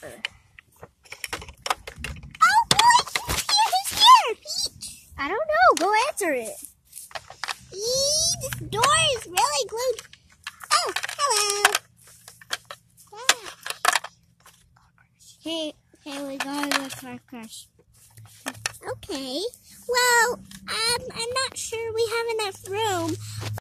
Oh, boy! Who's here? Peach! I don't know. Go answer it. This door is really glued. Oh, hello. Hey, we gotta look for Crush. Okay. Well, I'm not sure we have enough room.